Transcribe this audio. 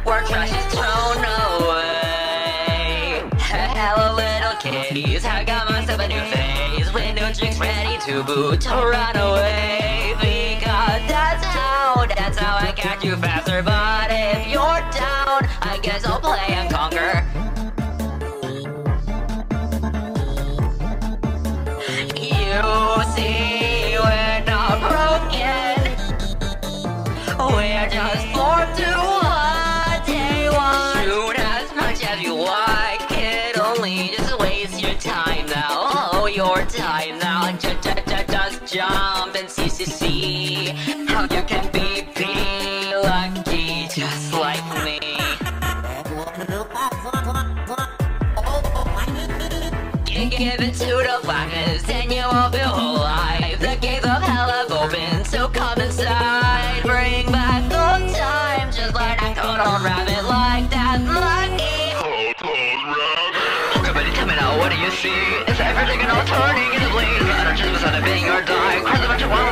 where trash is thrown away. Hello little kitties, I got myself a new phase. With new chicks ready to boot to run away. Because that's how I catch you faster. But if you're down, I guess I'll play and conquer. You see, we're not broken. We're just bored to what they want. Shoot as much as you like. It only just waste your time now. Oh, your time now. Just jump and see how you can be lucky just like me. Give it to the blackness and you will feel alive. The gates of hell have opened, so come inside. Bring back the time, just like that cold on rabbit, like that monkey. Cold rabbit. Okay, buddy, tell me now, what do you see? Is everything all turning into bleed? Is that just beside a being or dying? Cause of what you want?